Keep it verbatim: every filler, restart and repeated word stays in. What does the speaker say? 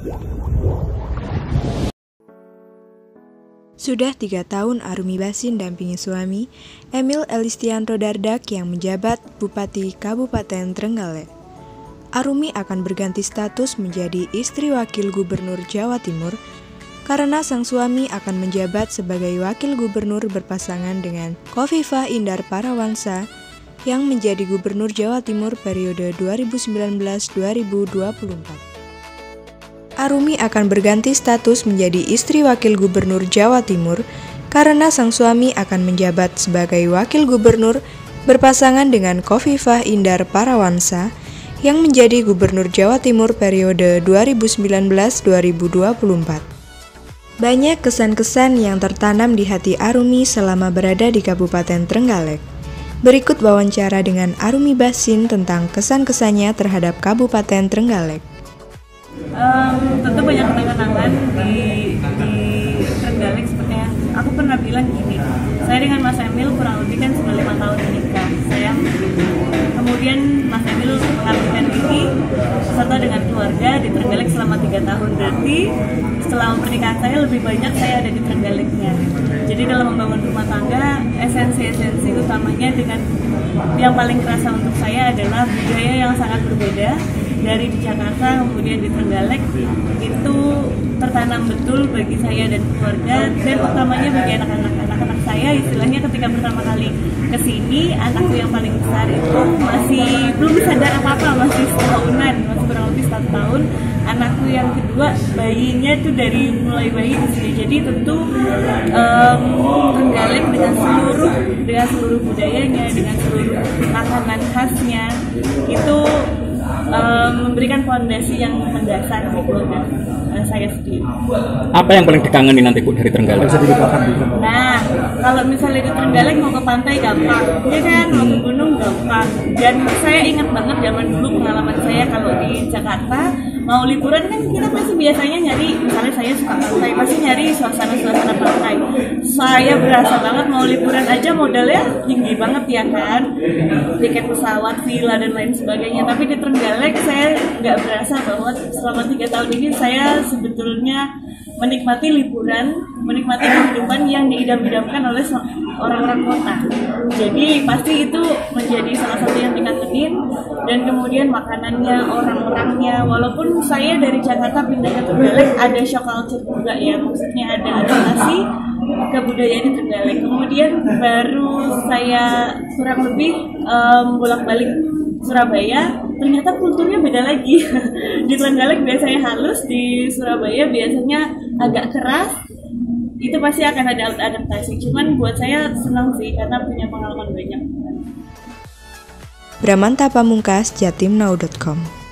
Sudah tiga tahun Arumi Bachsin dampingi suami, Emil Elistianto Dardak yang menjabat Bupati Kabupaten Trenggalek. Arumi akan berganti status menjadi istri wakil gubernur Jawa Timur karena sang suami akan menjabat sebagai wakil gubernur berpasangan dengan Khofifah Indar Parawansa yang menjadi gubernur Jawa Timur periode dua ribu sembilan belas sampai dua ribu dua puluh empat. Arumi akan berganti status menjadi istri wakil gubernur Jawa Timur karena sang suami akan menjabat sebagai wakil gubernur berpasangan dengan Khofifah Indar Parawansa yang menjadi gubernur Jawa Timur periode dua ribu sembilan belas sampai dua ribu dua puluh empat. Banyak kesan-kesan yang tertanam di hati Arumi selama berada di Kabupaten Trenggalek. Berikut wawancara dengan Arumi Bachsin tentang kesan-kesannya terhadap Kabupaten Trenggalek. Um, tentu banyak kenangan di, di Trenggalek seperti yang aku pernah bilang gini, saya dengan Mas Emil kurang lebih kan sudah lima tahun menikah. Saya kemudian Mas Emil mengabdikan diri serta dengan keluarga di Trenggalek selama tiga tahun. Berarti setelah pernikahan saya lebih banyak saya ada di Trenggaleknya. Jadi dalam membangun rumah tangga, esensi-esensi utamanya dengan yang paling kerasa untuk saya adalah budaya yang sangat berbeda. Dari di Jakarta kemudian di Trenggalek itu tertanam betul bagi saya dan keluarga, dan utamanya bagi anak-anak anak-anak saya. Istilahnya ketika pertama kali kesini, anakku yang paling besar itu masih belum sadar apa-apa, masih setahunan, masih kurang lebih satu tahun. Anakku yang kedua bayinya itu dari mulai bayi di sini. Jadi tentu um, Trenggalek dengan seluruh dengan seluruh budayanya, dengan seluruh makanan khasnya itu Um, memberikan fondasi yang mendasar di keluarga uh, saya sendiri. Apa yang paling dikangenin nanti Bu dari Trenggalek? Nah, kalau misalnya di Trenggalek mau ke pantai gampang, ya kan, mau ke gunung gampang. Dan saya ingat banget zaman dulu pengalaman saya kalau di Jakarta mau liburan kan kita pasti biasanya nyari, misalnya saya suka pantai, pasti nyari suasana-suasana pantai. Saya berasa banget mau liburan aja modalnya tinggi banget ya kan, tiket pesawat, villa dan lain sebagainya. Tapi di Trenggalek saya nggak berasa bahwa selama tiga tahun ini saya sebetulnya menikmati liburan, menikmati kehidupan yang diidam-idamkan oleh orang-orang kota. Jadi pasti itu menjadi salah satu yang dikangenin. Dan kemudian makanannya, orang-orangnya, walaupun saya dari Jakarta pindah ke Trenggalek ada shock culture juga ya, maksudnya ada adaptasi kebudayaan di Trenggalek. Kemudian baru saya kurang lebih um, bolak-balik Surabaya, ternyata kulturnya beda lagi. Di Trenggalek biasanya halus, di Surabaya biasanya agak keras. Itu pasti akan ada adaptasi. Cuman buat saya senang sih karena punya pengalaman banyak. Bramanta Pamungkas, jatimnau dot com